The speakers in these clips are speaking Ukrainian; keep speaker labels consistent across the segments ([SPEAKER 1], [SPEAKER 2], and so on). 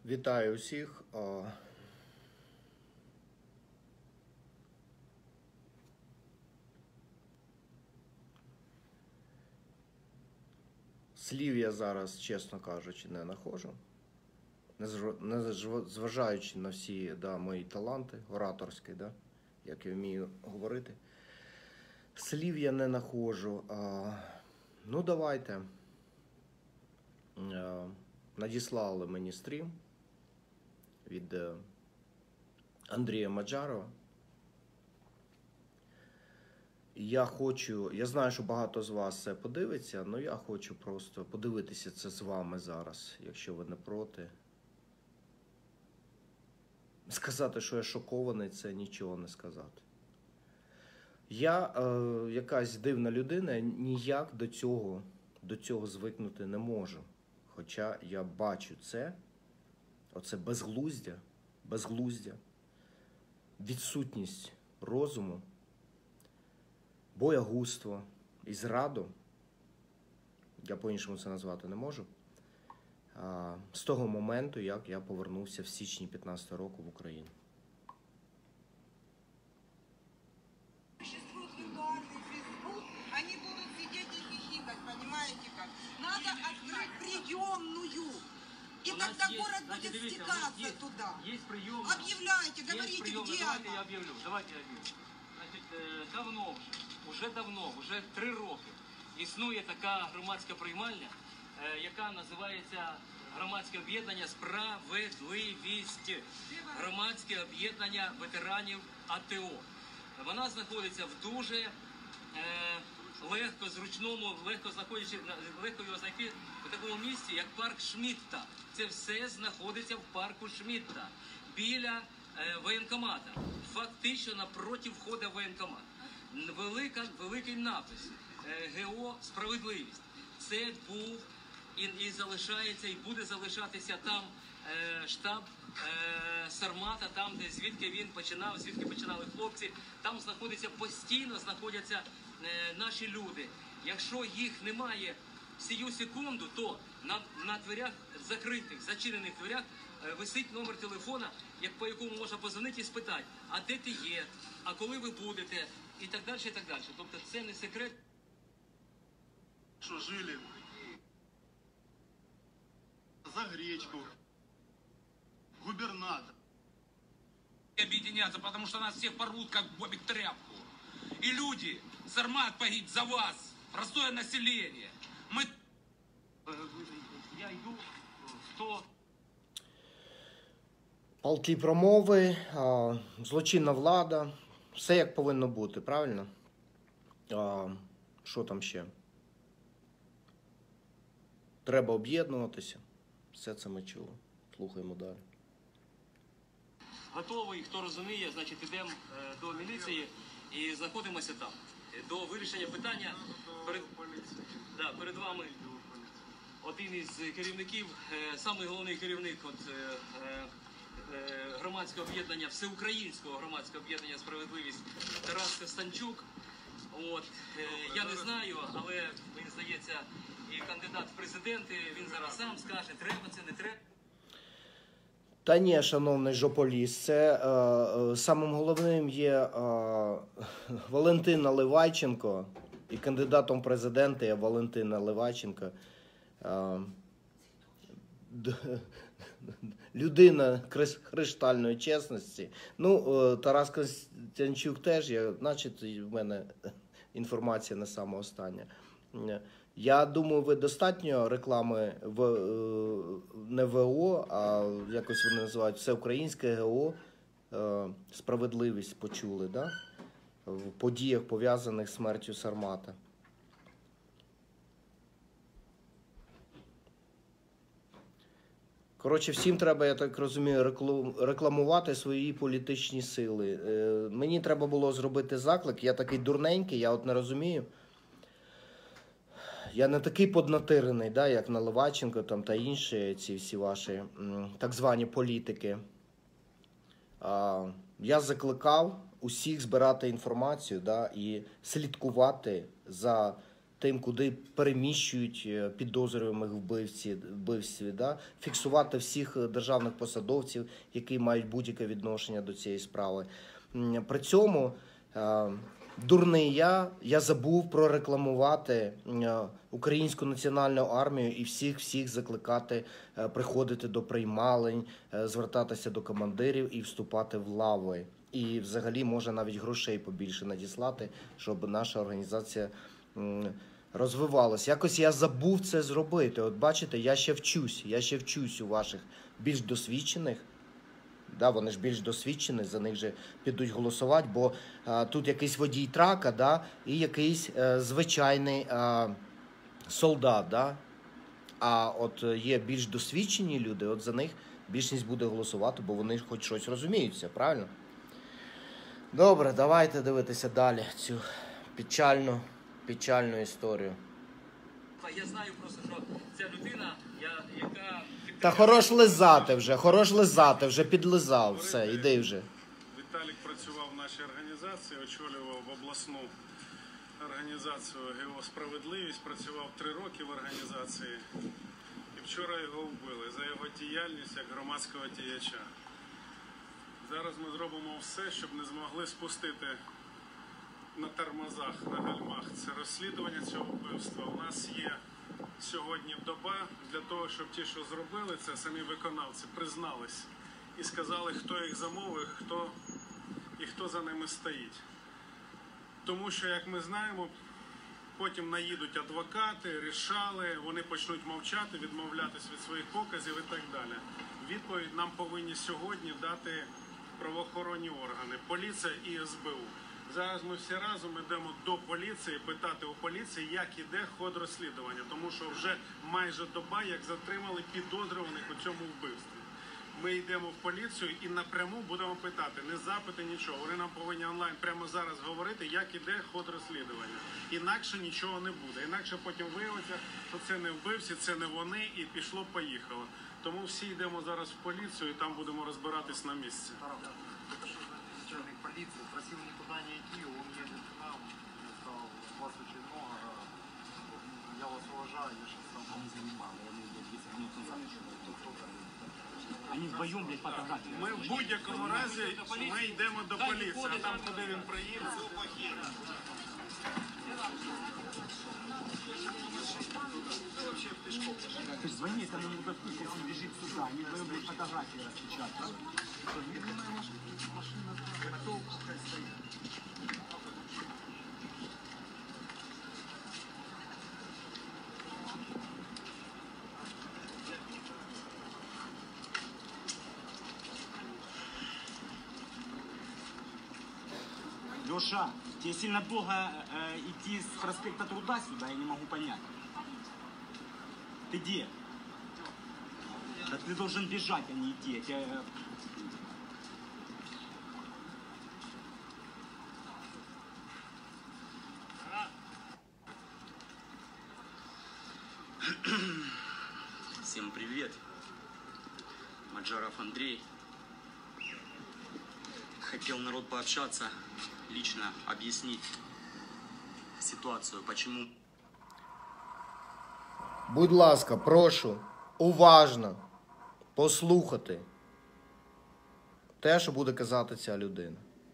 [SPEAKER 1] Вітаю усіх. Слів я зараз, чесно кажучи, не знаходжу. Зважаючи на всі мої таланти ораторські, як я вмію говорити. Слів я не знаходжу. Ну, давайте. Надіслали мені стрім від Андрія Маджарова. Я знаю, що багато з вас це подивиться, але я хочу просто подивитися це з вами зараз, якщо ви не проти. Сказати, що я шокований, це нічого не сказати. Я якась дивна людина, ніяк до цього звикнути не можу. Хоча я бачу оце безглуздя, відсутність розуму, боягузтво і зраду, я по-іншому це назвати не можу, з того моменту, як я повернувся в січні 2015 року в Україну.
[SPEAKER 2] И тогда город будет стекаться туда. Объявляйте, говорите, где она.
[SPEAKER 3] Давайте я объявлю. Значить, вже 3 роки існує така громадська приймальня, яка називається Громадське об'єднання «Справедливість». Громадське об'єднання ветеранів АТО. Вона знаходиться в дуже легко його знайти в такому місці, як парк Шмідта. Це все знаходиться в парку Шмідта, біля воєнкомата. Фактично напроти входу в воєнкомат. Великий напис ГО «Справедливість». Це був і залишається, і буде залишатися там штаб Сармата, там, звідки він починав, звідки починали хлопці. Там постійно знаходяться наші люди. Якщо їх немає в сію секунду, то на дверях закритих, зачинених дверях висить номер телефона, по якому можна позвонити і спитати, а де ти є, а коли ви будете, і так далі, і так далі. Тобто це не секрет.
[SPEAKER 4] Что жили за гречку, губернатор.
[SPEAKER 5] Объединяться, потому что нас всех порвут, как бобик тряпку. И люди, Сармат погиб за вас, простое население.
[SPEAKER 3] Я йду в то...
[SPEAKER 1] Палкі промови, злочинна влада, все як повинно бути, правильно? Що там ще? Треба об'єднуватися. Все це ми чули. Слухаємо далі.
[SPEAKER 3] Готовий, хто розуміє, значить, йдемо до міліції і знаходимося там. До вирішення питання перед вами один із керівників, самий головний керівник громадського об'єднання, всеукраїнського громадського об'єднання «Справедливість» Тарас Костанчук. Я не знаю, але мені здається, і кандидат в президенти, він зараз сам скаже, треба це, не треба.
[SPEAKER 1] Та ні, шановний жополіс, це самим головним є Валентина Ливайченко, і кандидатом в президенти є Валентина Ливайченко. Людина криштальної чесності. Ну, Тарас Костянчук теж є, значить, в мене інформація не саме остання. Я думаю, ви достатньо реклами не ВО, а якось вони називають всеукраїнське ГО «Справедливість» почули, да? В подіях, пов'язаних з смертю Сармата. Коротше, всім треба, я так розумію, рекламувати свої політичні сили. Мені треба було зробити заклик, я такий дурненький, я не розумію. Я не такий поднатирений, як Наливайченко та інші ці всі ваші так звані політики. Я закликав усіх збирати інформацію і слідкувати за тим, куди переміщують підозрюваних вбивців, да? Фіксувати всіх державних посадовців, які мають будь-яке відношення до цієї справи. При цьому дурний я забув прорекламувати Українську національну армію і всіх закликати приходити до приймалень, звертатися до командирів і вступати в лави. І взагалі може навіть грошей побільше надіслати, щоб наша організація розвивалася. Якось я забув це зробити. От бачите, я ще вчусь у ваших більш досвідчених. Да, вони ж більш досвідчені, за них же підуть голосувати, бо тут якийсь водій трака, да, і якийсь звичайний солдат. Да? А от є більш досвідчені люди, от за них більшість буде голосувати, бо вони хоч щось розуміються, правильно? Добре, давайте дивитися далі цю печальну історію.
[SPEAKER 3] Я знаю просто, що ця людина, яка...
[SPEAKER 1] Та хорош лизати вже, підлизав, все, іди вже.
[SPEAKER 4] Віталік працював в нашій організації, очолював обласну організацію ГО «Справедливість», працював 3 роки в організації. І вчора його вбили за його діяльність як громадського діяча. Зараз ми зробимо все, щоб не змогли спустити на тормозах, на гальмах це розслідування цього вбивства. У нас є сьогодні доба для того, щоб ті, що зробили це, самі виконавці, признались і сказали, хто їх замовив, хто за ними стоїть. Тому що, як ми знаємо, потім наїдуть адвокати, рішали, вони почнуть мовчати, відмовлятись від своїх показів і так далі. Відповідь нам повинні сьогодні дати правоохоронні органи, поліція і СБУ. Зараз ми всі разом йдемо до поліції, питати у поліції, як іде ход розслідування. Тому що вже майже доба, як затримали підозрюваних у цьому вбивстві. Ми йдемо в поліцію і напряму будемо питати, не запити, нічого. Вони нам повинні онлайн прямо зараз говорити, як іде ход розслідування. Інакше нічого не буде. Інакше потім виявиться, що це не вбивці, це не вони, і пішло-поїхало. Тому всі йдемо зараз в поліцію і там будемо розбиратись на місці.
[SPEAKER 6] Начальник полиции просил никуда не идти, он едет к нам, я сказал, вас очень много, я вас уважаю, я сейчас там не занимал, я не 10 минут назад Они вдвоем, блядь, фотографии.
[SPEAKER 4] Ми в будь-якому разі ми йдемо до поліції, а там, куди він приїде,
[SPEAKER 6] Ты звони этому мудаку, если он бежит сюда, они вдвоем, блядь, фотографии распечатают. Леша, тебе сильно долго идти с проспекта Труда сюда, я не могу понять. Ты где? Да ты должен бежать, а не идти. Я тебя...
[SPEAKER 7] Всем привет. Маджаров Андрей. Хотел народ пообщаться, лично объяснить ситуацию, почему...
[SPEAKER 1] Будь ласка, прошу уважно послухати те, що буде казати ця людина.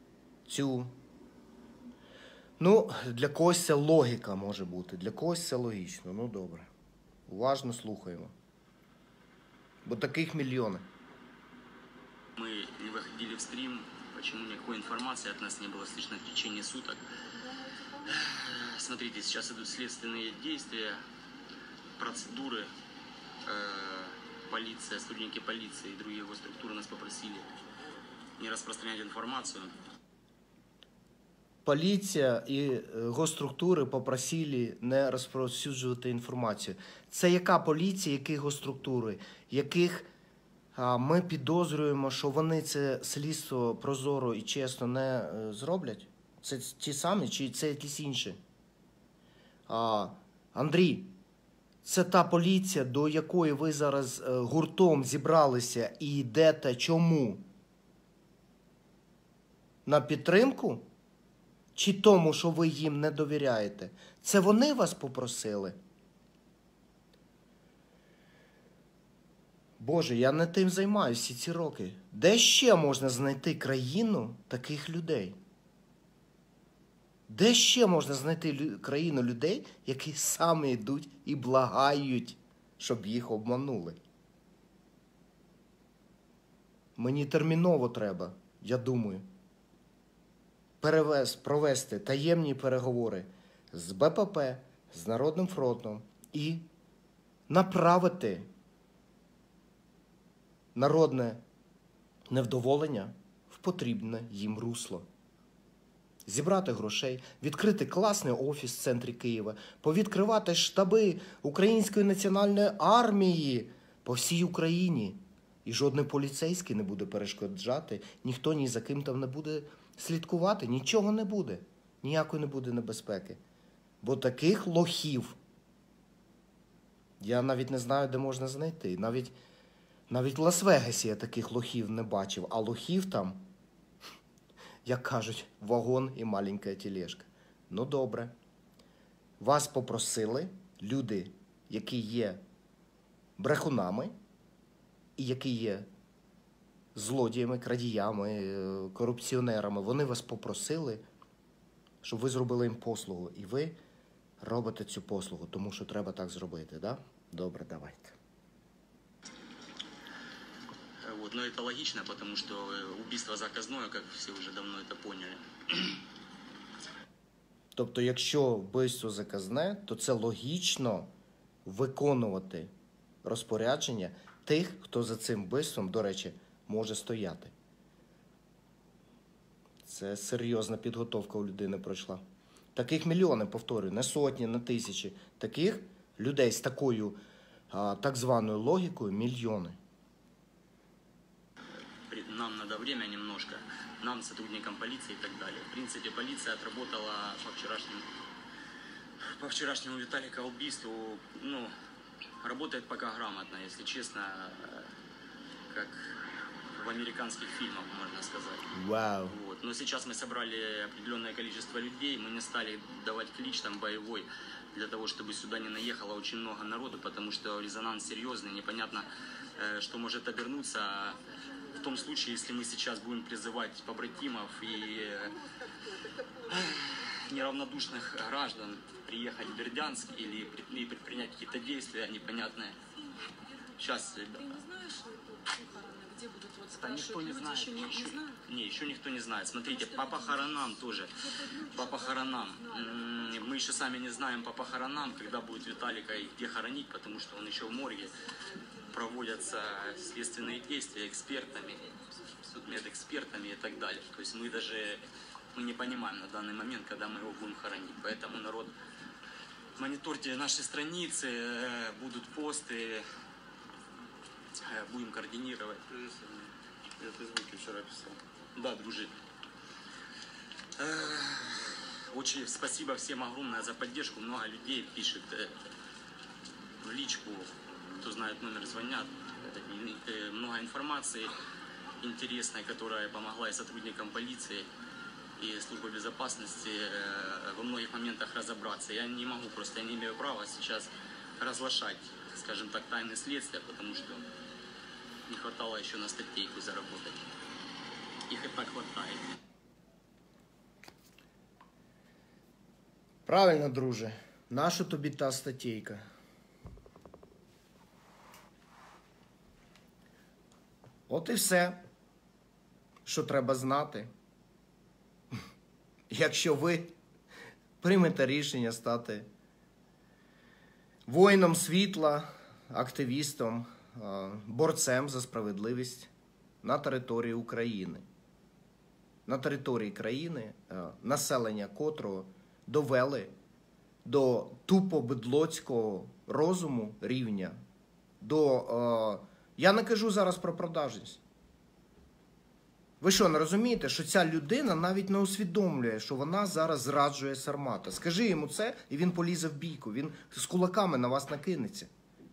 [SPEAKER 1] Ну, для когось це логіка може бути, для когось це логічно. Ну, добре. Уважно слухаємо. Бо таких мільйони.
[SPEAKER 7] Мы не выходили в стрим, почему никакой информации от нас не было слышно в течение суток. Смотрите, сейчас идут следственные действия, процедуры. Полиция, сотрудники полиции и другие госструктуры нас попросили не распространять информацию.
[SPEAKER 1] Поліція і госструктури попросили не розповсюджувати інформацію. Це яка поліція, які госструктури, яких ми підозрюємо, що вони це слідство прозоро і чесно не зроблять? Це ті самі чи це якісь інші? Андрій, це та поліція, до якої ви зараз гуртом зібралися і йдете чому? На підтримку? чи тому, що ви їм не довіряєте? Це вони вас попросили? Боже, я не тим займаюся всі ці роки. Де ще можна знайти країну таких людей? Де ще можна знайти країну людей, які самі йдуть і благають, щоб їх обманули? Мені терміново треба, я думаю, провести таємні переговори з БПП, з Народним фронтом і направити народне невдоволення в потрібне їм русло. Зібрати грошей, відкрити класний офіс в центрі Києва, повідкривати штаби Української національної армії по всій Україні. І жодний поліцейський не буде перешкоджати, ніхто ні за ким там не буде слідкувати, нічого не буде. Ніякої не буде небезпеки. Бо таких лохів я навіть не знаю, де можна знайти. Навіть в Лас-Вегасі я таких лохів не бачив, а лохів там, як кажуть, вагон і маленька тележка. Ну добре. Вас попросили люди, які є брехунами, і які є злодіями, крадіями, корупціонерами. Вони вас попросили, щоб ви зробили їм послугу. І ви робите цю послугу, тому що треба так зробити, да? Добре, давайте.
[SPEAKER 7] Вот, но это логично, потому что убийство заказное, как все уже давно это поняли.
[SPEAKER 1] Тобто, якщо вбивство заказне, то це логічно виконувати розпорядження тих, хто за цим вбивством, до речі, може стояти. Це серйозна підготовка у людини пройшла. Таких мільйони, повторюю, не сотні, не тисячі. Таких людей з такою так званою логікою мільйони.
[SPEAKER 7] Нам надо время немножко, нам, сотрудникам полиции и так далее. В принципе, полиция отработала по вчерашнему Виталика убийству, ну, работает пока грамотно, если честно, как в американских фильмах, можно сказать.
[SPEAKER 1] Вау.
[SPEAKER 7] Вот. Но сейчас мы собрали определенное количество людей, мы не стали давать клич там боевой, для того, чтобы сюда не наехало очень много народу, потому что резонанс серьезный, непонятно, что может обернуться в том случае, если мы сейчас будем призывать побратимов и неравнодушных граждан приехать в Бердянск или предпринять какие-то действия непонятные. Сейчас, ребята.
[SPEAKER 8] Ты не знаешь, где будут вот
[SPEAKER 7] Да никто не знает.
[SPEAKER 8] Еще не знают?
[SPEAKER 7] Не, еще никто не знает. Смотрите, по похоронам тоже. По похоронам. Мы еще сами не знаем по похоронам, когда будет Виталика и где хоронить, потому что он еще в морге. Проводятся следственные действия экспертами, судмедэкспертами и так далее. То есть мы не понимаем на данный момент, когда мы его будем хоронить. Поэтому, народ, мониторьте наши страницы, будут посты, будем координировать.
[SPEAKER 4] Я Фейсбуке вчера писал.
[SPEAKER 7] Да, дружи. Очень спасибо всем огромное за поддержку. Много людей пишет в личку, кто знает номер, звонят. Много информации интересной, которая помогла и сотрудникам полиции, и службы безопасности во многих моментах разобраться. Я не могу, просто я не имею права сейчас разглашать, скажем так, тайны следствия, потому что не хватало еще на статейку заработать. Их и так хватает.
[SPEAKER 1] Правильно, друже. Наша тобі та статейка? От і все, що треба знати. Якщо ви приймете рішення стати воїном світла, активістом, борцем за справедливість на території України. На території країни, населення котрого довели до тупо-бедлоцького розуму рівня, я не кажу зараз про продажність. Ви що, не розумієте, що ця людина навіть не усвідомлює, що вона зараз зраджує Сармата? Скажи йому це, і він полізе в бійку, він з кулаками на вас накинеться.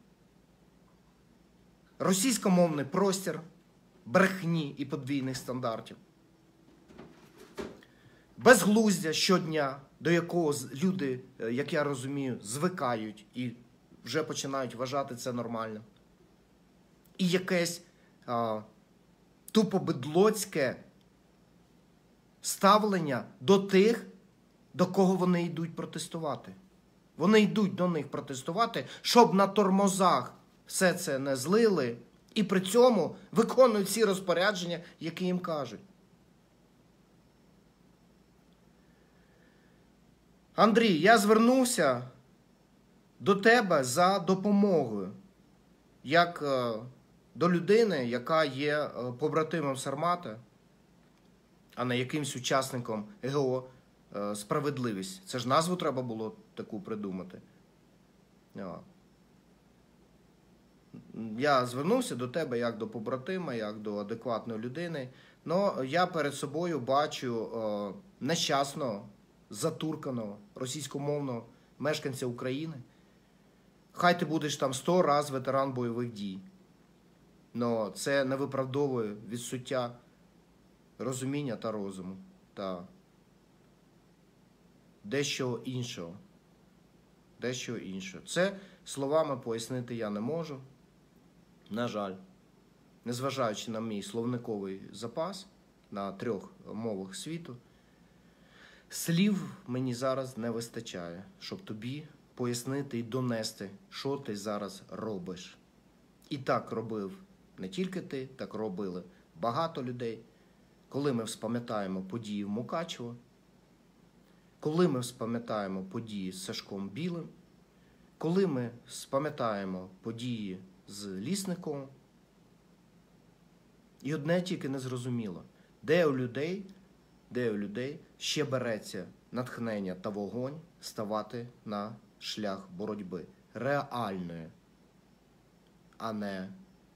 [SPEAKER 1] Російськомовний простір брехні і подвійних стандартів. безглуздя щодня, до якого люди, як я розумію, звикають і вже починають вважати це нормальним. І якесь тупо бедлоцьке ставлення до тих, до кого вони йдуть протестувати. Вони йдуть до них протестувати, щоб на тормозах все це не злили, і при цьому виконують всі розпорядження, які їм кажуть. Андрій, я звернувся до тебе за допомогою, як до людини, яка є побратимом Сармата, а не якимсь учасником ГО «Справедливість». Це ж назву треба було таку придумати. Я звернувся до тебе як до побратима, як до адекватної людини, але я перед собою бачу нещасного, затурканого, російськомовного мешканця України. Хай ти будеш там 100 разів ветеран бойових дій, але це не виправдовує відсуття розуміння та розуму та дещо іншого. Дещо іншого. Це словами пояснити я не можу. На жаль, незважаючи на мій словниковий запас на 3 мовах світу, слів мені зараз не вистачає, щоб тобі пояснити і донести, що ти зараз робиш. І так робив не тільки ти, так робили багато людей. Коли ми вспам'ятаємо події в Мукачево, коли ми вспам'ятаємо події з Сашком Білим, коли ми вспам'ятаємо події з Лісником, і одне тільки не зрозуміло, де у людей ще береться натхнення та вогонь ставати на шлях боротьби реальної, а не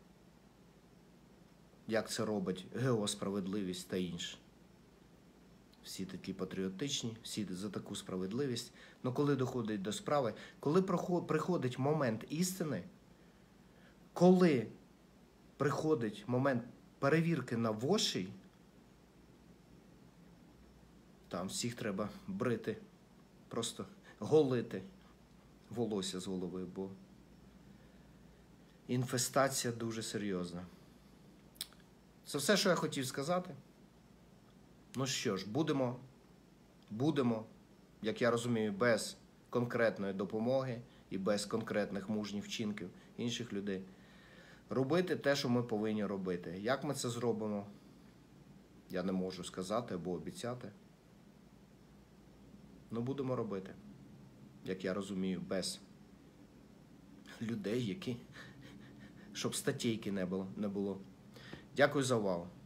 [SPEAKER 1] як це робить ГО «Справедливість» та інше. Всі такі патріотичні, всі за таку справедливість. Але коли доходить до справи, коли приходить момент істини, коли приходить момент перевірки на вошей, там всіх треба брити, просто голити волосся з голови, бо інфестація дуже серйозна. Це все, що я хотів сказати. Ну що ж, будемо, як я розумію, без конкретної допомоги і без конкретних мужніх вчинків інших людей, робити те, що ми повинні робити. Як ми це зробимо, я не можу сказати або обіцяти. Ну, будемо робити, як я розумію, без людей, щоб статейки не було. Дякую за увагу.